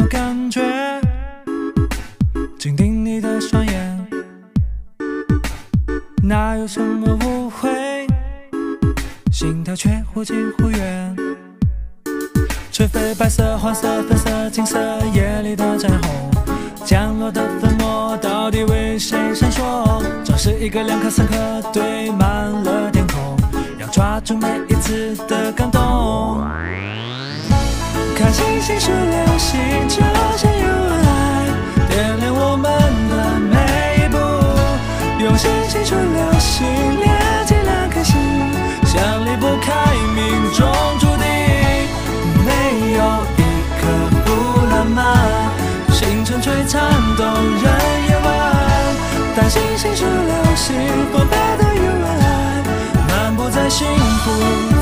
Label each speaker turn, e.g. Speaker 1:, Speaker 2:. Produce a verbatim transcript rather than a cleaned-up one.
Speaker 1: 么感觉？紧盯你的双眼，哪有什么误会？心跳却忽近忽远。吹飞白色、黄色、粉色、金色夜里的彩虹，降落的粉末到底为谁闪烁？装饰一个、两颗、三颗，堆满了天空，要抓住每一次的感动。看星星数流星，就像有爱点亮我们的每一步。用星星数流星，连接两颗心，相离不开，命中注定。没有一刻不浪漫，星辰璀璨动人夜晚。当星星数流星，丰沛的夜晚，漫步在幸福。